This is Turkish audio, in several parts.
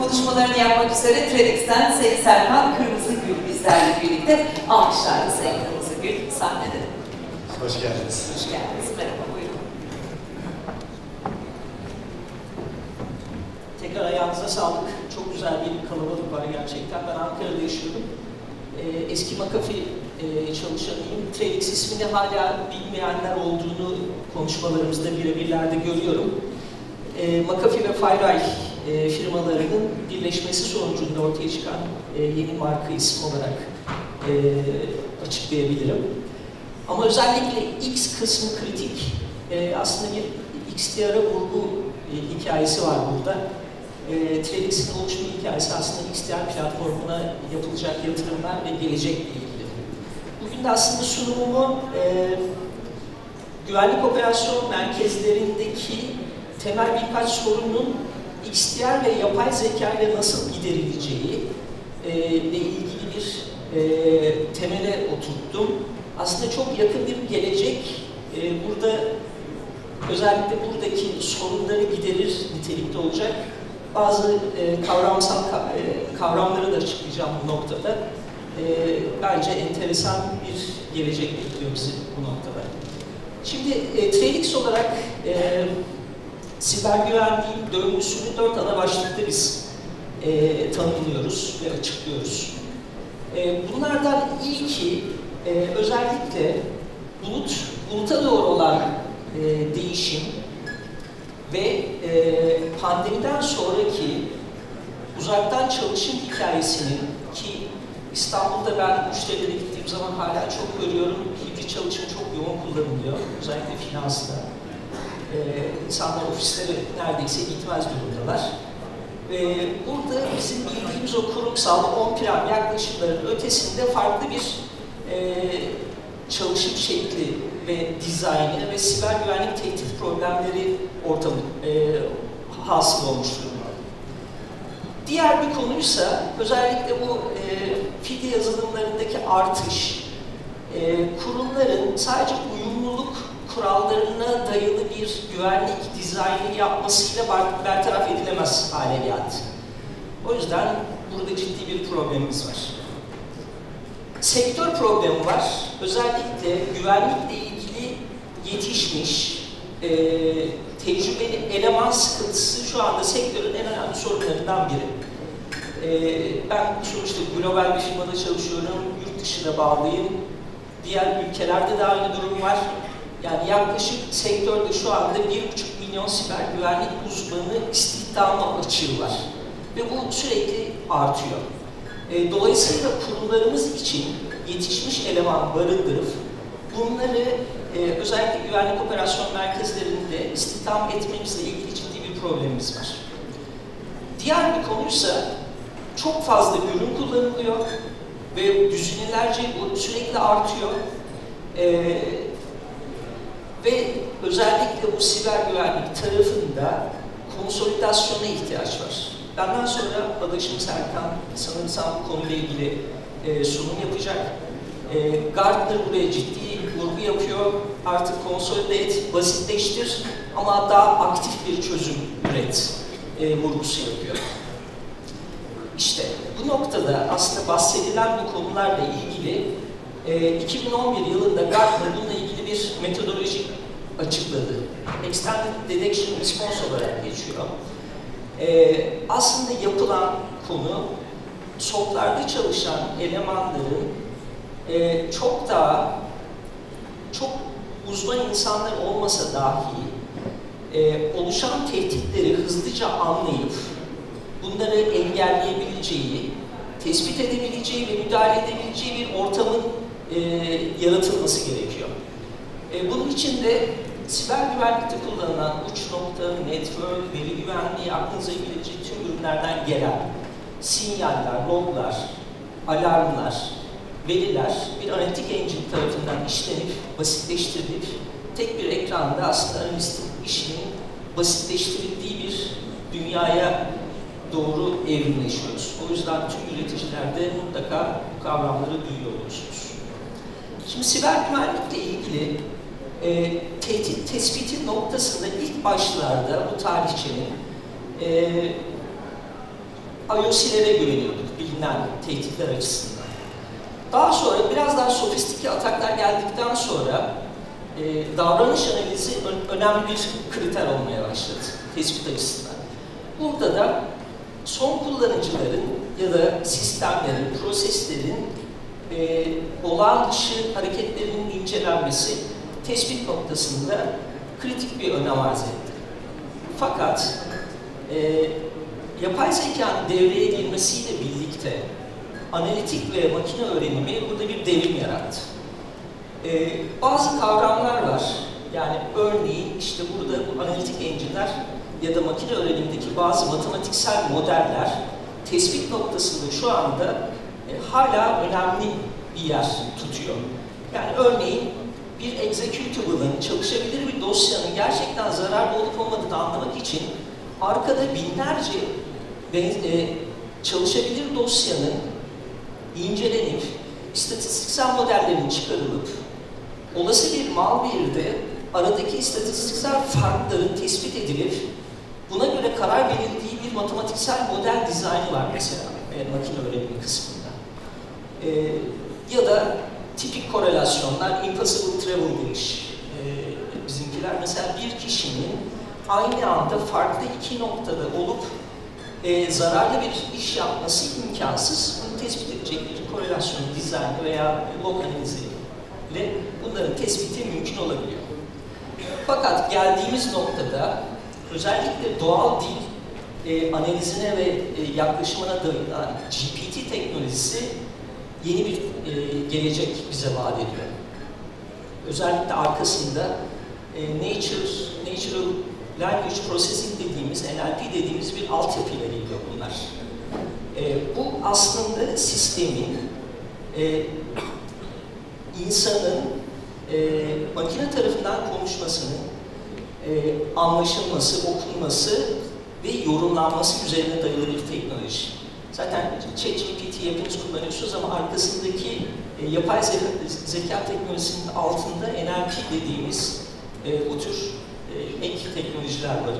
Konuşmalarını yapmak üzere TEDx'ten Sayın Serkan Kırmızıgül bizlerle birlikte. Alkışlarla Sayın Kırmızıgül sahnede. Hoş geldiniz. Hoş geldiniz. Merhaba, buyurun. Tekrar ayağınıza sağlık. Çok güzel bir kalabalık var gerçekten. Ben Ankara'da yaşıyorum. Eski McAfee çalışanıyım. TEDx ismini hala bilmeyenler olduğunu konuşmalarımızda birebirlerde görüyorum. McAfee ve FireEye firmalarının birleşmesi sonucunda ortaya çıkan yeni marka ismi olarak açıklayabilirim. Ama özellikle X kısmı kritik. Aslında bir XDR'a vurgu hikayesi var burada. TEDx'in oluşma hikayesi aslında XDR platformuna yapılacak yatırımlar ve gelecekle ilgili. Bugün de aslında sunumumu güvenlik operasyon merkezlerindeki temel birkaç sorunun XDR ve yapay zeka ile nasıl giderileceği ile ilgili bir temele oturttum. Aslında çok yakın bir gelecek burada özellikle buradaki sorunları giderir nitelikte olacak. Bazı kavramsal kavramları da açıklayacağım bu noktada. Bence enteresan bir gelecek bekliyor bizi bu noktada. Şimdi TEDx olarak siber güvenliğin döngüsünü 4 ana başlıkta biz tanımlıyoruz ve açıklıyoruz. Bunlardan ilki özellikle buluta doğru olan değişim ve pandemiden sonraki uzaktan çalışım hikayesinin ki İstanbul'da ben müşterilere gittiğim zaman hala çok görüyorum, hibrit çalışım çok yoğun kullanılıyor, özellikle finansta. İnsanlar ofislere neredeyse gitmez durumdalar. Burada bizim bildiğimiz o kurumsal, on-prem yaklaşımların ötesinde farklı bir çalışım şekli ve dizaynı ve siber güvenlik tehdit problemleri hasıl olmuş durumda. Diğer bir konuysa özellikle bu fide yazılımlarındaki artış, kurumların sadece uyumluluk kurallarına dayalı bir güvenlik dizaynı yapmasıyla bertaraf edilemez hale geldi. O yüzden burada ciddi bir problemimiz var. Sektör problemi var. Özellikle güvenlikle ilgili yetişmiş, tecrübeli eleman sıkıntısı şu anda sektörün en önemli sorunlarından biri. Ben sonuçta global bir firmada çalışıyorum, yurt dışına bağlıyım. Diğer ülkelerde de aynı durum var. Yani yaklaşık sektörde şu anda 1,5 milyon siber güvenlik uzmanı istihdama açığı var. Ve bu sürekli artıyor. Dolayısıyla kurumlarımız için yetişmiş eleman barındırıp bunları özellikle güvenlik operasyon merkezlerinde istihdam etmemizle ilgili ciddi bir problemimiz var. Diğer bir konuysa çok fazla ürün kullanılıyor ve düzinelerce bu sürekli artıyor. Ve özellikle bu siber güvenlik tarafında konsolidasyona ihtiyaç var. Benden sonra adaşım Serkan sanırsam bu konuyla ilgili sunum yapacak. Gartner buraya ciddi vurgu yapıyor. Artık konsolide et, basitleştir ama daha aktif bir çözüm üret vurgusu yapıyor. İşte bu noktada aslında bahsedilen bu konularla ilgili 2011 yılında Gartner bununla ilgili bir metodoloji açıkladı. Extended Detection Response olarak geçiyor. Aslında yapılan konu SOC'larda çalışan elemanların çok uzman insanlar olmasa dahi oluşan tehditleri hızlıca anlayıp bunları engelleyebileceği, tespit edebileceği ve müdahale edebileceği bir ortamın yaratılması gerekiyor. Bunun için de siber güvenlikte kullanılan uç nokta, network, veri güvenliği, aklınıza gelecek tüm ürünlerden gelen sinyaller, loglar, alarmlar, veriler bir analitik engine tarafından işlenip, basitleştirilip tek bir ekranda aslında analistin işinin basitleştirildiği bir dünyaya doğru evrimleşiyoruz. O yüzden tüm üreticiler de mutlaka bu kavramları duyuyor olursunuz. Şimdi siber güvenlikle ilgili tehdit tespiti noktasında ilk başlarda bu tarihçenin IOC'lere güveniyorduk bilinen tehditler açısından. Daha sonra biraz daha sofistike ataklar geldikten sonra davranış analizi önemli bir kriter olmaya başladı tespit açısından. Burada da son kullanıcıların ya da sistemlerin, proseslerin olağan dışı hareketlerinin incelenmesi tespit noktasında kritik bir önem arz etti. Fakat yapay zekanın devreye girmesiyle birlikte analitik ve makine öğrenimi burada bir devrim yarattı. Bazı kavramlar var. Yani örneğin işte burada bu analitik engine'ler ya da makine öğrenimindeki bazı matematiksel modeller tespit noktasında şu anda hala önemli bir yer tutuyor. Yani örneğin bir executable'ın, çalışabilir bir dosyanın gerçekten zararlı olup olmadığını anlamak için arkada binlerce çalışabilir dosyanın incelenip, istatistiksel modellerin çıkarılıp, olası bir malware'de aradaki istatistiksel farkların tespit edilip, buna göre karar verildiği bir matematiksel model dizaynı var mesela makine öğrenimi kısmında. Ya da tipik korelasyonlar, impossible travel demiş bizimkiler. Mesela bir kişinin aynı anda farklı iki noktada olup zararlı bir iş yapması imkansız. Bunu tespit edecek bir korelasyon dizaynı veya log analiziyle bunların tespiti mümkün olabiliyor. Fakat geldiğimiz noktada özellikle doğal dil analizine ve yaklaşımına dayanan GPT teknolojisi yeni bir gelecek bize vaat ediyor. Özellikle arkasında Natural Language Processing dediğimiz, NLP dediğimiz bir altyapıyla geliyor bunlar. Bu aslında sistemin, insanın makine tarafından konuşmasının anlaşılması, okunması ve yorumlanması üzerine dayalı bir teknoloji. Zaten ChatGPT hepiniz kullanıyorsunuz ama arkasındaki yapay zeka teknolojisinin altında NLP dediğimiz bu tür ek teknolojiler var.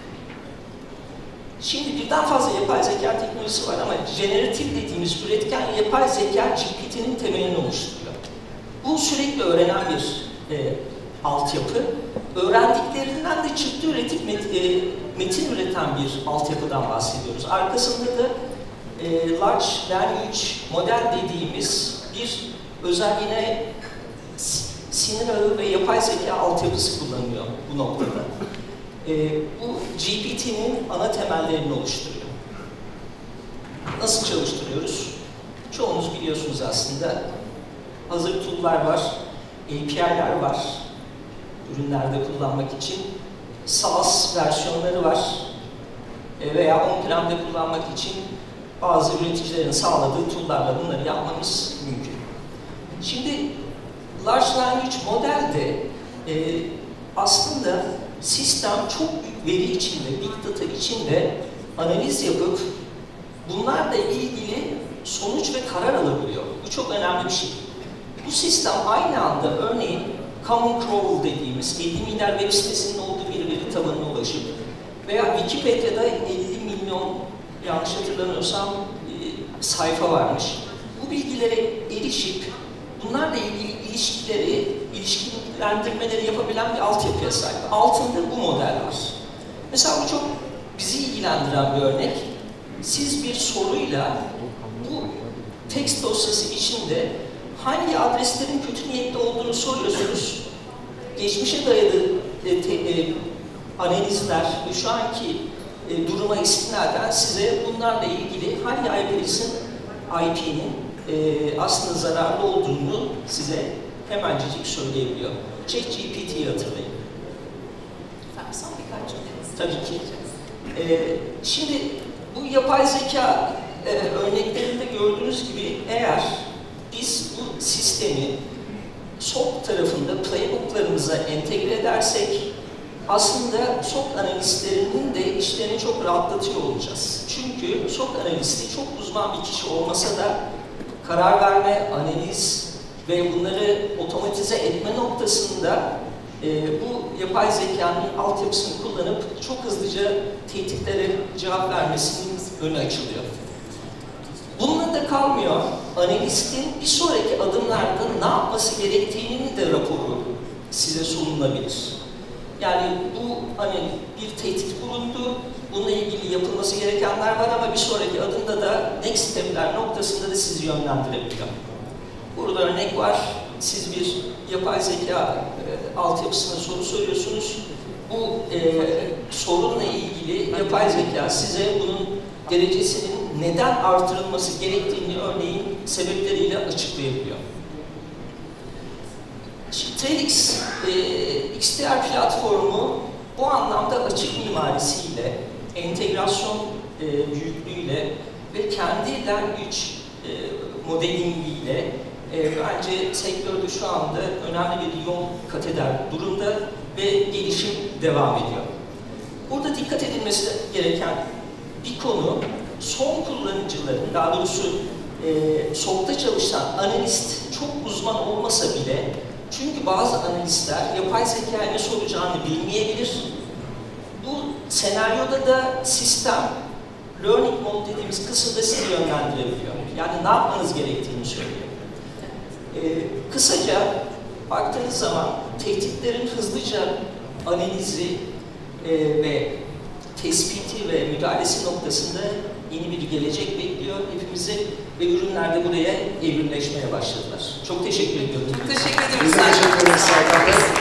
Şimdi birden fazla yapay zeka teknolojisi var ama generatif dediğimiz üretken yapay zeka GPT'nin temelini oluşturuyor. Bu sürekli öğrenen bir altyapı. Öğrendiklerinden de çıktı üretip metin üreten bir altyapıdan bahsediyoruz. Arkasında da Large Language Model dediğimiz bir özel yine sinir ağı ve yapay zeka altyapısı kullanılıyor bu noktada. Bu GPT'nin ana temellerini oluşturuyor. Nasıl çalıştırıyoruz? Çoğunuz biliyorsunuz aslında. Hazır tool'lar var, API'ler var ürünlerde kullanmak için. SaaS versiyonları var veya on-prem'de kullanmak için bazı üreticilerin sağladığı tool'larla bunları yapmamız mümkün. Şimdi Large Language Model'de aslında sistem çok büyük veri içinde, Big Data içinde analiz yapıp bunlarla ilgili sonuç ve karar alabiliyor. Bu çok önemli bir şey. Bu sistem aynı anda örneğin Common Crawl dediğimiz 50 milyar web sitesinin olduğu bir veri tabanına ulaşıp veya Wikipedia'da 50 milyon yanlış hatırlamıyorsam sayfa varmış. Bu bilgilere erişip bunlarla ilgili ilişkilendirmeleri yapabilen bir altyapıya sahip. Altında bu model var. Mesela bu çok bizi ilgilendiren bir örnek. Siz bir soruyla bu text dosyası içinde hangi adreslerin kötü niyetli olduğunu soruyorsunuz. Geçmişe dayalı analizler ve şu anki duruma istinaden size bunlarla ilgili hangi IP'nin aslında zararlı olduğunu size hemencecik söyleyebiliyor. ChatGPT'yi hatırlayın. Efendim son birkaç cümlenizi. Tabii ki. Şimdi bu yapay zeka örneklerinde gördüğünüz gibi eğer biz bu sistemi SOC tarafında playbooklarımıza entegre edersek aslında SOC analistlerinin de işlerini çok rahatlatıyor olacağız. Çünkü SOC analisti çok uzman bir kişi olmasa da karar verme, analiz ve bunları otomatize etme noktasında bu yapay zekanın altyapısını kullanıp çok hızlıca tehditlere cevap vermesinin önü açılıyor. Bununla da kalmıyor. Analistin bir sonraki adımlarda ne yapması gerektiğinin de raporu size sunulabilir. Yani bu hani bir tehdit bulundu, bununla ilgili yapılması gerekenler var ama bir sonraki adımda da next step'ler noktasında da sizi yönlendirebiliyor. Burada örnek var, siz bir yapay zeka altyapısına soru soruyorsunuz. Bu sorunla ilgili yapay zeka size bunun derecesinin neden artırılması gerektiğini örneğin sebepleriyle açıklayabiliyor. Şimdi TEDx XDR platformu bu anlamda açık mimarisiyle, entegrasyon büyüklüğüyle ve kendi language modelingiyle bence sektörde şu anda önemli bir yol kat eder durumda ve gelişim devam ediyor. Burada dikkat edilmesi gereken bir konu, son kullanıcıların, daha doğrusu SOC'ta çalışan analist çok uzman olmasa bile, çünkü bazı analistler yapay zekaya ne soracağını bilmeyebilir. Bu senaryoda da sistem, learning mode dediğimiz kısımda sizi yönlendirebiliyor. Yani ne yapmanız gerektiğini söylüyor. Kısaca baktığınız zaman tehditlerin hızlıca analizi ve tespiti ve müdahalesi noktasında yeni bir gelecek bekliyor hepimizi ve ürünler de buraya evrimleşmeye başladılar. Çok teşekkür ediyorum. Çok teşekkür ediyoruz. Biz de teşekkür ederiz Serkan Bey.